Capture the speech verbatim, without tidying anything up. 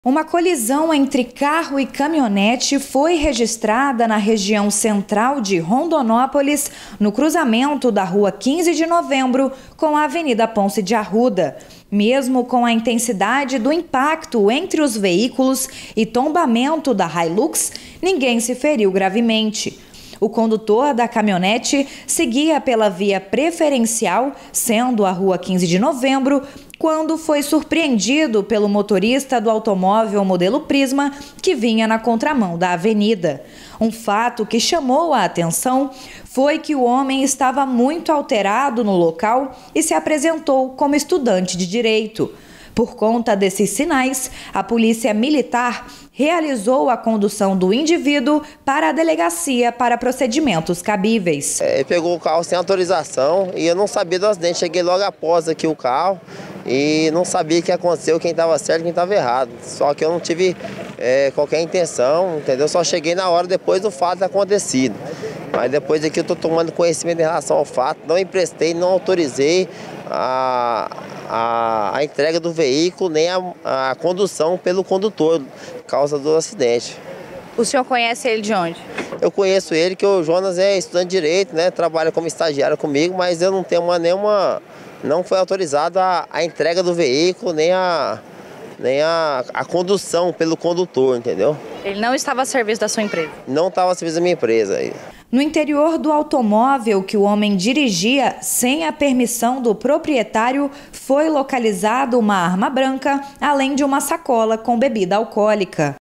Uma colisão entre carro e caminhonete foi registrada na região central de Rondonópolis, no cruzamento da rua quinze de novembro com a Avenida Ponce de Arruda. Mesmo com a intensidade do impacto entre os veículos e tombamento da Hilux, ninguém se feriu gravemente. O condutor da caminhonete seguia pela via preferencial, sendo a rua quinze de novembro, quando foi surpreendido pelo motorista do automóvel modelo Prisma, que vinha na contramão da avenida. Um fato que chamou a atenção foi que o homem estava muito alterado no local e se apresentou como estudante de direito. Por conta desses sinais, a Polícia Militar realizou a condução do indivíduo para a delegacia para procedimentos cabíveis. Ele pegou o carro sem autorização e eu não sabia do acidente. Cheguei logo após aqui o carro e não sabia o que aconteceu, quem estava certo e quem estava errado. Só que eu não tive é, qualquer intenção, entendeu? Só cheguei na hora depois do fato acontecido. Mas depois aqui eu estou tomando conhecimento em relação ao fato, não emprestei, não autorizei a, a, a entrega do veículo, nem a, a condução pelo condutor, por causa do acidente. O senhor conhece ele de onde? Eu conheço ele, que o Jonas é estudante de direito, né? Trabalha como estagiário comigo, mas eu não tenho uma, nenhuma, não foi autorizado a, a entrega do veículo, nem a, nem a, a condução pelo condutor, entendeu? Ele não estava a serviço da sua empresa? Não estava a serviço da minha empresa. No interior do automóvel que o homem dirigia sem a permissão do proprietário, foi localizada uma arma branca, além de uma sacola com bebida alcoólica.